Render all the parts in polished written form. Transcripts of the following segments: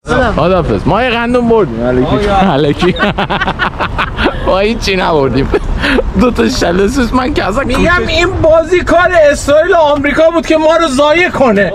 خداحافظ. ما یه قندون بردیم الکی ما هیچی نبردیم. دو تا شلسوس من که اصلا میگم این بازی کار اسرائیل و آمریکا بود که ما رو ضایع کنه.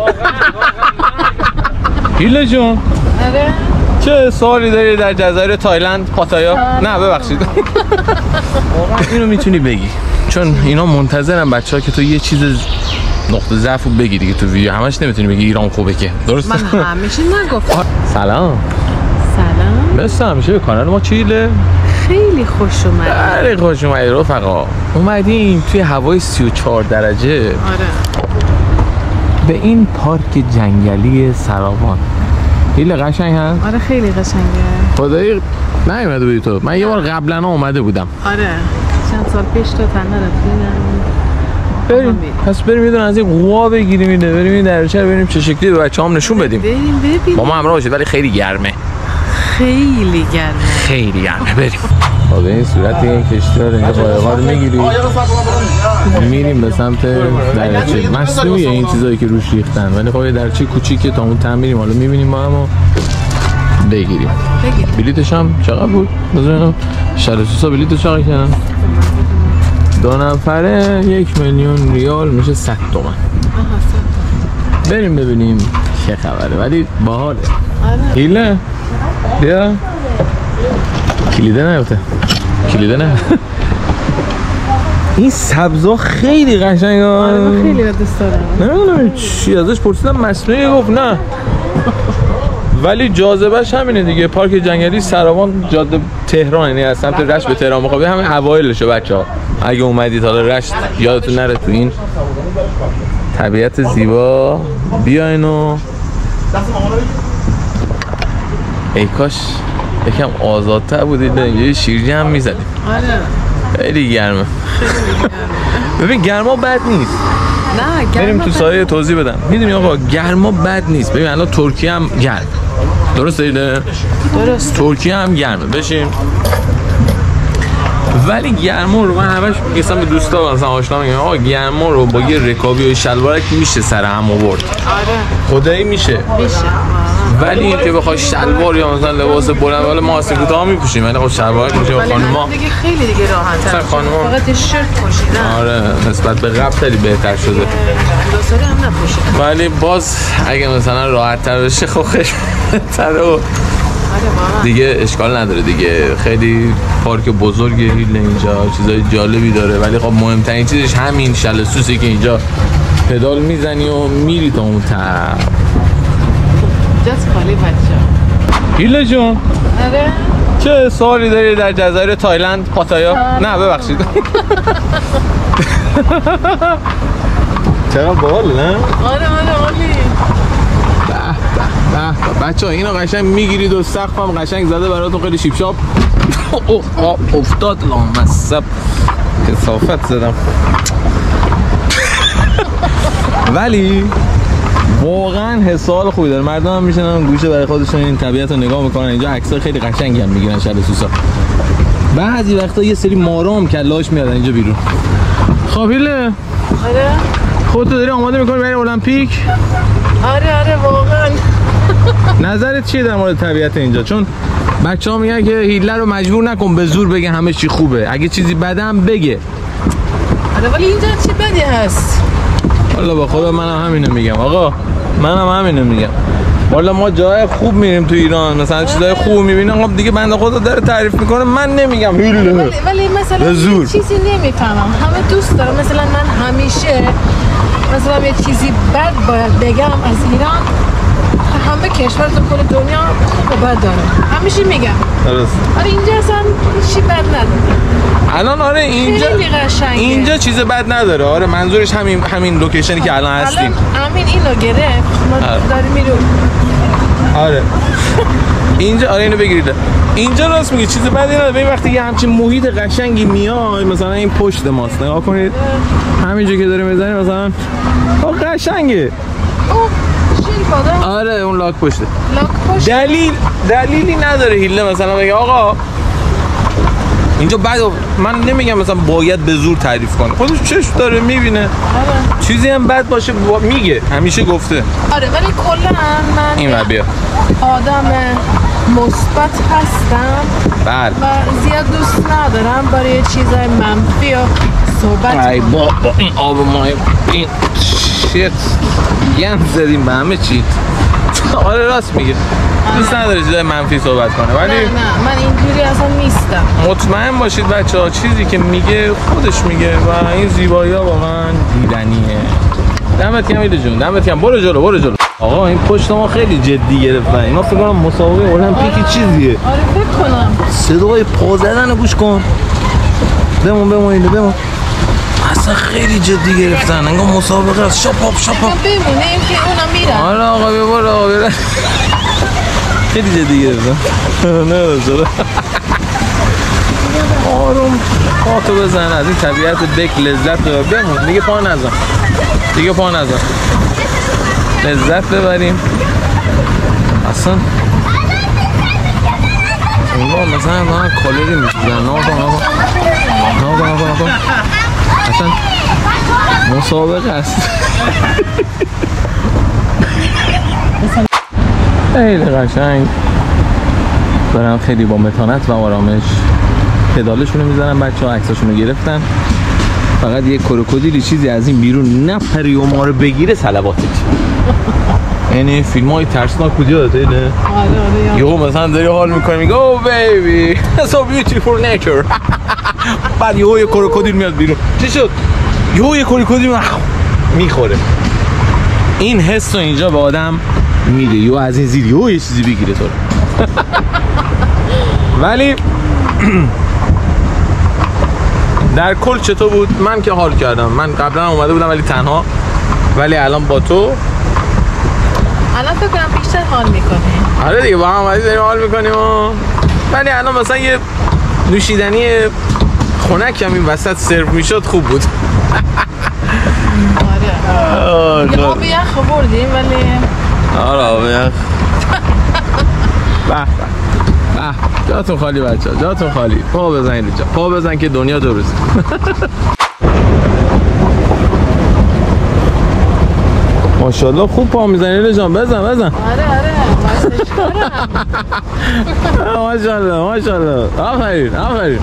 هیله جون چه سوالی داری در جزایر تایلند پاتایا؟ نه ببخشید. واقعا اینو میتونی بگی چون اینا منتظرن بچه‌ها که تو یه چیز نقطه ضعف رو بگی دیگه. تو ویدیو همش نمیتونی بگی ایران خوبه که درسته؟ من همیشه نگفتم. سلام. سلام. مثل همیشه به کانال ما چیله؟ خیلی خوش اومدید. خیلی خوش اومدید رفقا. اومدیم توی هوای 34 درجه. آره. به این پارک جنگلی سراوان. خیلی قشنگ هست؟ آره خیلی قشنگه. خدایی نیومده بودی تو؟ من یه بار قبلا اومده بودم. آره. چند سال پیش تو تنها رفتیم. بریم. پس بریم یه دونه از این قوا بگیریم اینه. بریم این دریاچه رو ببینیم چه شکلی به بچه‌هام نشون بدیم. بریم ببینیم. با ما همراه باشید ولی خیلی گرمه. خیلی گرمه. خیلی گرمه. بریم. با به این صورت این کشتی رو اینجا قایق‌ها رو میگیریم. میریم به سمت دریاچه. مصنوعیه این چیزایی که روش ریختن ولی خب یه دریاچه کوچیکه تا اون تم میریم حالا میبینیم با هم بگیریم. بلیتش هم چقدر بود؟ بذارم شلسوسا بلیتش چقدر کردن؟ 2 نفره 1,000,000 ریال میشه 100 تومن. بریم ببینیم چه خبره ولی باحاله. هیله بیا کلیده نیفته. کلیده نه. این سبزا خیلی قشنگه. آره خیلی دوست دارم. نمیدونم چی ازش پرسیدم مصنوعی گفت نه. ولی جاذبهش همینه دیگه. پارک جنگلی سراوان جاده تهران یعنی از سمت رشت به تهران میخواد. همین اوایلشه بچه‌ها. اگه اومدید حالا رشت یادتون نره تو این طبیعت زیبا بیاین و ای کاش یکم آزادتر بودید یه شیرجه هم میزدیم. آره خیلی گرمه. ببین گرما بد نیست. نه گرما بریم تو سایه توضیح بدم. میدونی آقا گرما بد نیست. ببین الان ترکیه هم گرم. درسته ایده؟ درست. ترکیه هم گرمه. بشین. ولی گرما رو من همش میگم به دوستا مثلا آشنا میگم آقا گرما رو با یه رکابی و شلوارک میشه سر هم آورد. آره خدایی میشه. ولی این که بخوای شلوار یا مثلا لباس بلند ولی ما اصلا کوتاه میپوشیم ولی خب شلوارک میشه با خانوما دیگه خیلی دیگه راحت مثلا خانوما فقط شرت پوشیدن. آره نسبت به قبل خیلی بهتر شده. دوستاری هم نپوشیدن ولی باز اگه مثلا راحت تر بشه خب خیلی بهتره و دیگه اشکال نداره دیگه. خیلی پارک بزرگه هیل اینجا چیزای جالبی داره ولی خب مهمترین چیزش همین شلسوسی که اینجا پدال میزنی و میری تا اون طرف. جاست خالی بچه. هیله جون آره چه سوالی داری در جزایر تایلند پاتایا؟ نه ببخشید. چقدر باحال نه؟ آره عالی. بچه‌ها اینو قشنگ میگیرید و سقفم قشنگ زده براتون خیلی شیپ شاپ. افتاد لامصب کثافت زدم. ولی واقعا حسال خوبی داره. مردم هم میشنن گوشه برای خودشون این طبیعت رو نگاه میکنن. اینجا عکسای خیلی قشنگی هم میگیرن شلسوسا. بعضی وقتا یه سری مارام کلاش میادن اینجا بیرون. خب هیله آره خودتو داری آماده میکنی برای المپیک؟ آره واقعا. نظرت چیه در مورد طبیعت اینجا؟ چون بچه‌ها میگن که هیله رو مجبور نکن به زور بگه همه چی خوبه. اگه چیزی بده هم بگه. آره ولی اینجا چی بدی هست؟ والا با خدا منم همینو میگم آقا. منم همینو میگم. والا ما جای خوب میریم تو ایران مثلا چیزای خوب میبینیم خب دیگه بنده خدا داره تعریف میکنه من نمیگم هیله. ولی مثلا یه چیزی نمیفهمم. همه دوست دارم مثلا من همیشه مثلا یه چیزی بد باید بگم از ایران. همه کشور تو کل دنیا خوب و بد داره. همیشه میگم. درست. آره اینجا اصلا چیزی بد نداره. الان آره اینجا خیلی قشنگه. اینجا چیز بد نداره. آره منظورش همین لوکیشنی که الان هستیم. همین اینو گرفت. ما داریم میریم. آره. اینجا آره اینو بگیرید. اینجا راست میگی چیز بدی نداره. ببین وقتی یه همچین محیط قشنگی میای مثلا این پشت ماست نگاه کنید. همینجا که داره میزنی مثلا قشنگه. آره اون لاک پشته. لاک پشت. دلیلی نداره هیله مثلا بگه آقا اینجا بعد من نمیگم مثلا باید به زور تعریف کنه، خودش چشم داره میبینه. چیزی هم بد باشه میگه، همیشه گفته. آره ولی کلا من این بیا آدم مثبت هستم. بله. و زیاد دوست ندارم برای چیزای منفی صحبت ای با این آب مای این شیت یم زدیم به همه چی. آره راست میگه، دوست نداره چیزای منفی صحبت کنه، ولی نه من اینجوری اصلا نیستم. مطمئن باشید بچه‌ها چیزی که میگه خودش میگه و این زیبایی‌ها واقعا دیدنیه. دمت گرم ایده جون، دمت گرم. برو جلو. آقا این پشت ما خیلی جدی گرفتن. اینا فکر کنم مسابقه المپیکی چیزیه. آره فکر کنم. صدای پا زدن گوش کن. بمون اصلا خیلی جدی گرفتن، انگار مسابقه است. شاپ بمونیم که اونا میرن. آره آقا برو. خیلی جدی گرفتن. نه جلو. آروم پاتو بزن، از این طبیعت بک لذت ببر. بمون دیگه، پا نزن. لذت ببریم. اصلا اونا مثلا من کالری میشدن. ناکن اصلا مسابقه است. خیلی قشنگ دارن، خیلی با متانت و آرامش پدالشونو میزنن. بچه‌ها عکساشونو گرفتن. فقط یه کروکودیلی چیزی از این بیرون نپری و ما رو بگیره صلواتت. یعنی فیلم‌های ترسناک بود یادته نه؟ آره یهو مثلا داری حال می‌کنی میگه او بیبی so beautiful nature. بعد یهو یه کروکودیل میاد بیرون. چی شد؟ یهو یه کروکودیل میخوره. این حس رو اینجا به آدم میده، یهو از این زیر یهو یه چیزی بگیره تو. ولی در کل چطور بود؟ من که حال کردم. من قبلا اومده بودم ولی تنها، ولی الان با تو الان فکر کنم بیشتر حال میکنیم. آره دیگه با هم اومدی داریم حال میکنیم. ولی الان مثلا یه نوشیدنی خنک هم این وسط سرو میشد خوب بود. آره یه آب یخ بردیم ولی آره آب یخ. به جاتون خالی بچه ها، جاتون خالی. پا بزن اینجا، پا بزن که دنیا دو روزه. ماشاءالله خوب پا میزنی لیلا جان. بزن. آره ماشاءالله. آفرین.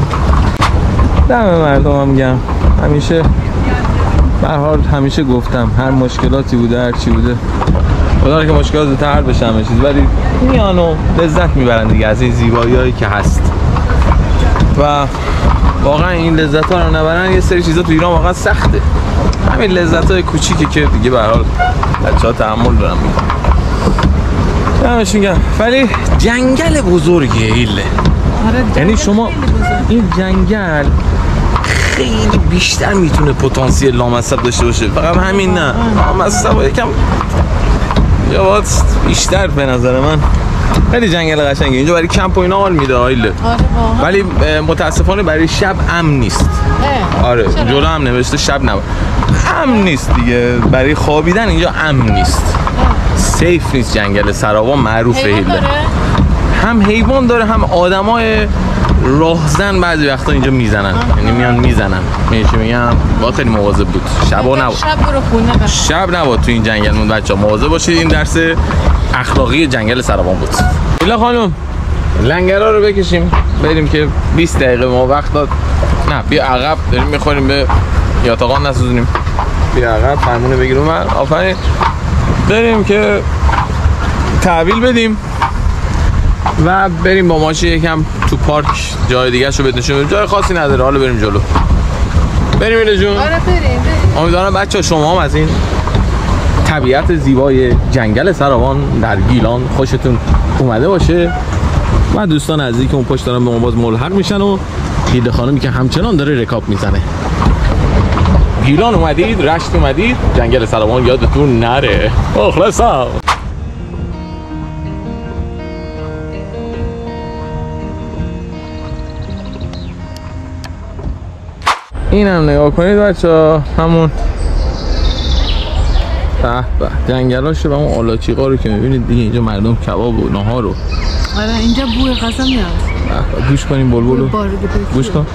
دم مردم هم میگم. همیشه به هر حال همیشه گفتم هر مشکلاتی بوده، هر چی بوده، خدا که مشکلات زودتر حل بشه همه چیز، ولی میان و لذت میبرن دیگه از این زیبایی‌هایی که هست. و واقعا این لذت‌ها رو نبرن یه سری چیزا تو ایران واقعا سخته. همین لذت‌های کوچیکی که دیگه به هر حال بچه‌ها تحمل دارن میکنن. دمش میگم. ولی جنگل بزرگیه ایله. یعنی شما این جنگل خیلی بیشتر میتونه پتانسیل لامصب داشته باشه. فقط همین نه، لامصب یکم یا باید بیشتر به نظر من. خیلی جنگل قشنگه اینجا، برای کمپ و اینا حال میده آیله. ولی متاسفانه برای شب امن نیست. آره جلو هم نوشته شب نباید. امن نیست دیگه، برای خوابیدن اینجا امن نیست. سیف نیست جنگل سراوان، معروفه هیله. هم حیوان داره هم آدمای راهزن بعضی وقتا اینجا میزنن. یعنی میان میزنن. میگم با خیلی مواظب بود. شب نبود. شب نبود تو این جنگل مون بچه‌ها، مواظب باشید. این درس اخلاقی جنگل سراوان بود. لیلا خانم لنگرها رو بکشیم بریم که 20 دقیقه ما وقت داد. نه بیا عقب، داریم میخوریم به یاتاقان نسوزونیم. بیا عقب فرمونه بگیر اون. آفرین. بریم که تحویل بدیم و بریم با ماشین یکم تو پارک جای دیگه شو بهتون. جای خاصی نداره، حالا بریم جلو. بریم اینا جون. آره بریم. امیدوارم بچه‌ها شما هم از این طبیعت زیبای جنگل سراوان در گیلان خوشتون اومده باشه و دوستان عزیزی که اون پشت دارن به ما باز ملحق میشن و هیله خانمی که همچنان داره رکاب میزنه. گیلان اومدید، رشت اومدید، جنگل سراوان یادتون نره. مخلصم. این هم نگاه کنید بچه، همون به جنگلاشه و اون آلاچیقا رو که میبینید دیگه. اینجا مردم کباب و نهار رو. آره اینجا بوی غذا میاد. گوش کنیم بلبلو گوش کن.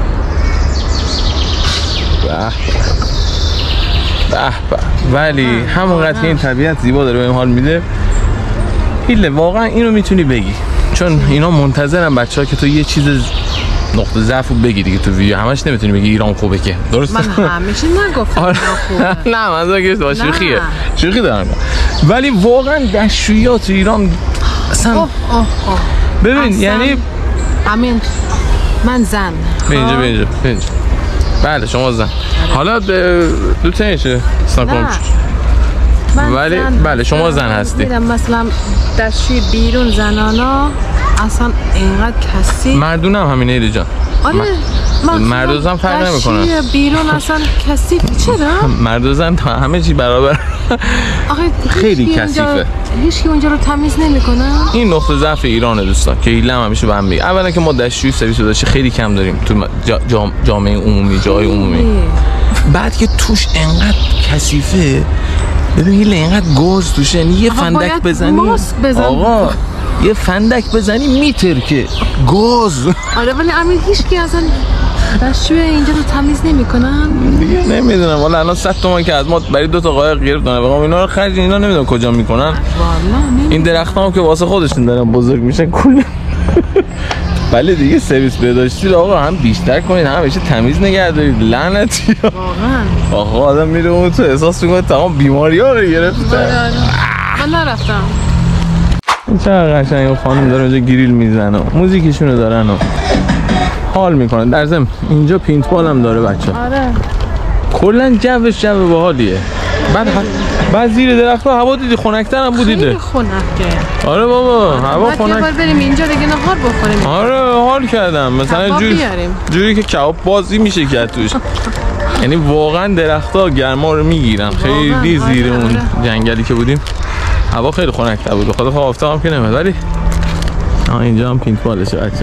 به ولی همونقدر که این طبیعت زیبا داره بهم حال میده. هیله واقعا اینو میتونی بگی، چون اینا منتظرن بچه‌ها که تو یه چیز نقطه ضعفو بگی دیگه تو ویدیو. همش نمیتونی بگی ایران خوبه که، درسته؟ من همیشه نگفتم ایران خوبه. نه من که شوخیه، شوخی دارم. ولی واقعا دستشویی تو ایران اصلا ببین اصلا یعنی همین من زن به اینجا بله شما زن. حالا دو تنشه سنکم ولی بله شما زن هستی. مثلا دستشوی بیرون زنانا اصلا اینقدر کسی، مردونم همینه ایده جان. آره مرد و زن فرق نمیکنه. دستشوی بیرون اصلا کسی چرا؟ مرد و زن تا همه چی برابر. خیلی کثیفه. هیچکی اونجا رو تمیز نمیکنه. این نقطه ضعف ایرانه دوستان که ایلم همیشه به هم میگه. اولا که ما دستشویی سرویس داشته خیلی کم داریم تو جامعه عمومی، جای عمومی. بعد که توش انقدر کثیفه، ببین هیله اینقدر گاز توشه، یه فندک بزنی آقا یه فندک بزنی میترکه گاز. آره ولی امیر هیچکی اصلا دستشوی اینجا رو تمیز نمیکنن دیگه. نمیدونم والا الان 100 تومن که از ما برای 2 تا قایق گرفتن، بگم اینا رو خرج اینا نمیدونم کجا میکنن والا. این درختام که واسه خودشون دارن بزرگ میشن کلا. ولی دیگه سرویس بهداشتی رو آقا هم بیشتر کنید، هم همیشه تمیز نگه دارید. لعنتی واقعا. آقا آدم میره اون تو احساس میکنه تمام بیماری‌ها رو گرفته. من نرفتم. چقدر قشنگ اون خانم داره اونجا گریل میزنه و موزیکشون رو دارن و حال میکنن. در ضمن اینجا پینتبال هم داره بچه. آره کلا جوش جو باحالیه. بعد زیر درخت‌ها هوا دیدی خنک‌تر هم بود دیده. خیلی خنکه. آره بابا هوا خنک. بعد بریم اینجا دیگه نهار بخوریم. آره حال کردم مثلا جوری که کباب بازی میشه کرد توش. یعنی واقعا درخت‌ها گرما رو میگیرن. خیلی زیر اون جنگلی که بودیم هوا خیلی خنک‌تر بود. بخاطر خب آفتاب هم که نمیاد. ولی اینجا هم پینتبالشه بچه.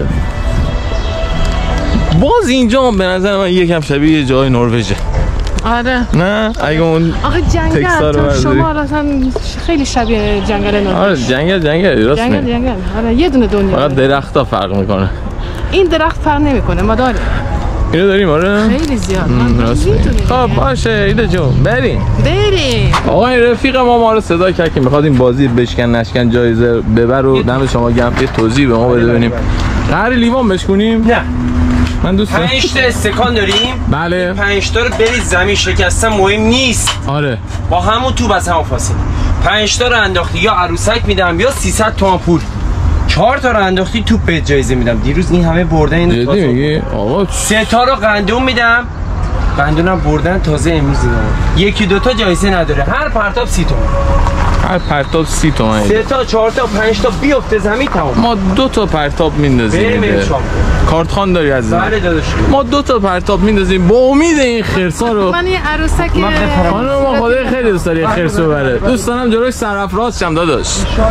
باز اینجا به نظر من یکم شبیه جای نروژه. آره نه اگه اون آخه جنگل شما اصلا خیلی شبیه جنگل نروژ. آره جنگل راست میگی. جنگل آره یه دونه دنیا. فقط درخت‌ها فرق میکنه. این درخت فرق نمیکنه ما داریم. اینو داریم آره خیلی زیاد. خب باشه ایده جون بریم. آقا این رفیق ما رو صدا کرد که میخواد این بازی بشکن نشکن جایزه ببر و دم شما گرم یه توضیح به ما بده ببینیم. قرار لیوان بشکنیم؟ نه من دوست دارم 5 تا استکان داریم. بله 5 تا رو برید زمین شکستن مهم نیست. آره با همون توپ از همون فاصله 5 تا رو انداختی یا عروسک میدم یا 300 تومان پول. 4 تا رو انداختی توپ به جایزه میدم. دیروز این همه بردن اینو جدی میگی آقا 3 تا رو قندون میدم. قندونم بردن تازه امروز اینا. 1 2 تا جایزه نداره. هر پرتاب 30 تومان. هر پرتاب 30 تومن. 3 تا 4 تا 5 تا بیفته زمین تمام. ما 2 تا پرتاب میندازیم. کارتخوان داری عزیزم؟ بله داداش. ما 2 تا پرتاب میندازیم با امید این خرسا رو. من یه عروسک خانم ما خدای خیلی دوست داری خرس ببره. دوست دارم جلوش سرافراز شم داداش.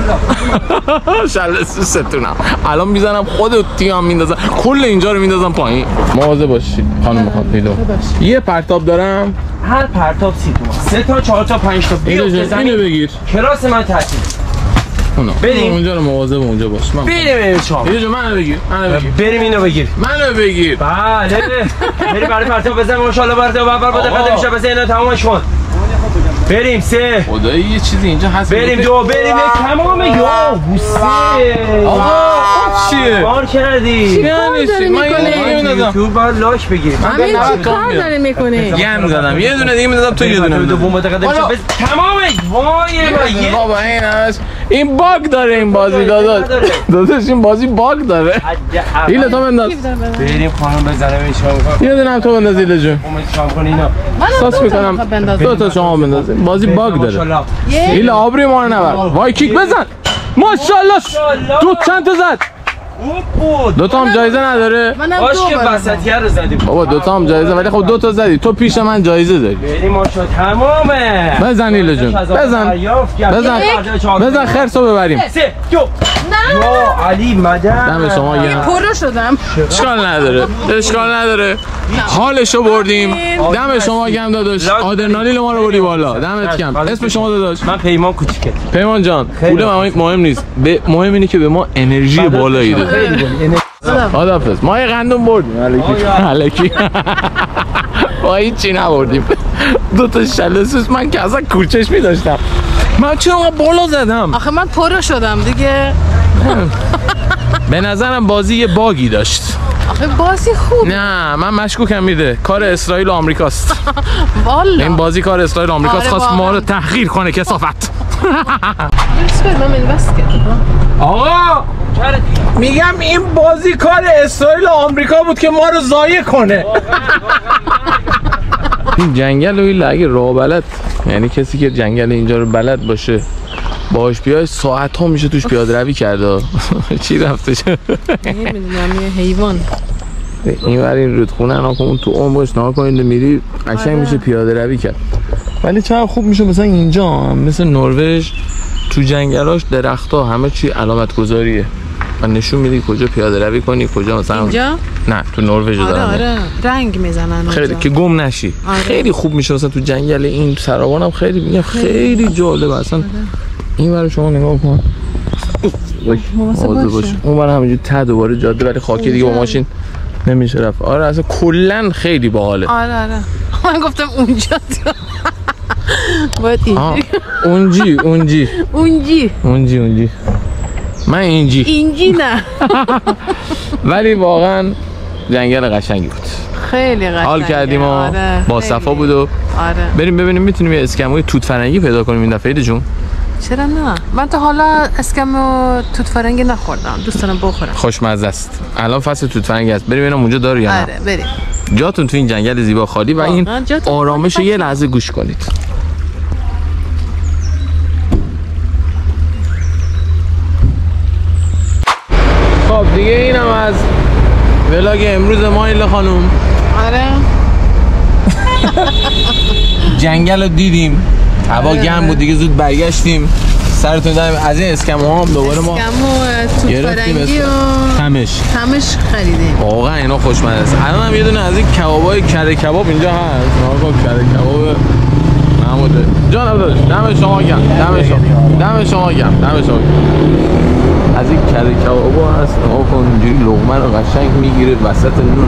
ان شاء الله ستونم. الان میزنم خودت تیام میندازم. کل اینجا رو میندازم پایین. مواظب باشید خانم خانم. یه پرتاب دارم. هر پرتاب 30 تومان. 3 تا 4 تا 5 تا بیفته زمین. اینو بگیر. کراس من تعطیل. بریم اونجا رو مواظب اونجا باش. بریم شام. اینو منو بگیر. بریم اینو بگیر. منو بگیر. بله. بریم برای پرتاب بزنیم ان شاء الله پرتاب بر بده قدم میشه بزن اینا تمامش کن. بریم 3 خدایی یه چیزی اینجا هست. بریم 2 بریم تمام یا حسین. آقا چیه؟ کار کردی؟ یعنی چی؟ من نمیدونم. یوتیوب بعد لاک بگیر. همین چی کار داره میکنه؟ گند زدم. یه دونه دیگه میدادم تو یه دونه. دوم بده قدم میشه تمامش. وای بابا این باگ داره این بازی داداش. داداش این بازی باگ داره. ایله تو بنداز. بریم خانم بزنم این شام. یه دونه هم تو بنداز ایله جون. شام کن اینا. احساس میکنم 2 تا شما بنداز. بازی باگ داره. ایله آبروی ما رو نبر. وای کیک بزن. ماشاءالله. تو چند تا زد؟ 2 تا هم جایزه نداره. باش که وسطیه رو زدیم. بابا 2 تا هم جایزه ولی خب 2 تا زدی. تو پیش من جایزه داری. بریم ماشا تمامه. بزن ایله جون. بزن خرسو ببریم. 3 2 نه یا علی مدد. دم شما گرم. پرو شدم. اشکال نداره. حالشو بردیم. دم شما گرم داداش. آدرنالین ما رو بردی بالا. دمت گرم. اسم شما داداش؟ من پیمان کوچیکه. پیمان جان پول مهم نیست. مهم اینه که به ما انرژی بالایی داد. خداحافظ. ما یه قندون بردیم الکی با هیچی نبردیم. 2 تا شله سوس من که اصلا کورچشمی داشتم. من چرا بالا زدم؟ آخه من پرو شدم دیگه. به نظرم بازی یه باگی داشت. آخه بازی خوب. نه من مشکوکم میده کار اسرائیل و آمریکاست. والا این بازی کار اسرائیل و آمریکاست. آره خواست ما رو واقعا. تحقیر کنه کثافت. آقا میگم این بازی کار اسرائیل و آمریکا بود که ما رو ضایع کنه. این جنگل و این اگه راه بلد، یعنی کسی که جنگل اینجا رو بلد باشه باهاش بیای ساعت ها میشه توش پیاده روی کرده. چی رفته شد؟ نمیدونم یه حیوان. این ور این رودخونه ناکن تو عمقش ناکنید میری قشنگ میشه پیاده روی کرد. ولی چقدر خوب میشه مثلا اینجا مثل نروژ تو جنگلاش درخت‌ها همه چی علامت گذاریه و نشون میدی کجا پیاده روی کنی کجا مثلا اینجا؟ نه تو نروژ آره دارن. آره رنگ میزنن خیلی که گم نشی. آره. خیلی خوب میشه مثلا تو جنگل این سراوان هم خیلی میگم خیلی جالبه اصلا. این برای شما نگاه کن. باش. اون برای همینجوری ته دوباره جاده ولی خاکی دیگه با ماشین نمیشه رفت. آره اصلا کلا خیلی باحاله. آره آره من گفتم اونجا باید اینجی اونجی من اینجی نه. ولی واقعا جنگل قشنگی بود. خیلی قشنگه. حال کردیم و آره. با صفا بود و آره. بریم ببینیم میتونیم یه اسکموی توت فرنگی پیدا کنیم این دفعه جون. چرا نه؟ من تا حالا اسکم و توت فرنگی نخوردم. دوست دارم بخورم. خوشمزه است. الان فصل توت فرنگی است. بریم ببینم اونجا داره یا نه. آره بریم. جاتون تو این جنگل زیبا خالی و این آرامش یه لحظه گوش کنید. خب دیگه اینم از ولاگ امروز ما ایله خانوم. آره جنگل رو دیدیم، هوا گرم بود دیگه زود برگشتیم. سرتون داریم از این اسکموها هم دوباره ما توت فرنگی و تمش خریدیم. واقعا اینا خوشمزه است. الان هم یه دونه از این کبابای کره کباب اینجا هست. ناگاه کره کباب محمود جانم داداش دم شما گرم، دم شما گرم. از این کره کبابا هست. ناگاه کن اینجوری لقمه رو قشنگ میگیره وسط نون.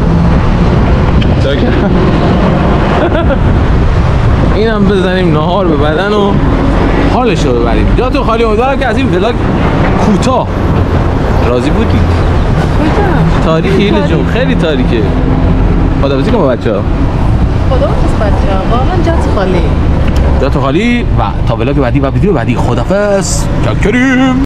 اینم بزنیم نهار به بدن و حالش رو ببریم. جاتون خالی. امیدوارم که از این ولاگ کوتاه راضی بودید. تاریکی ایله جون خیلی تاریکه. خداحافظی کن با بچه‌ها. خداحافظ بچه‌ها. واقعا جات خالی و تا ولاگ بعدی و ویدیو بعدی خداحافظ. چاکریم.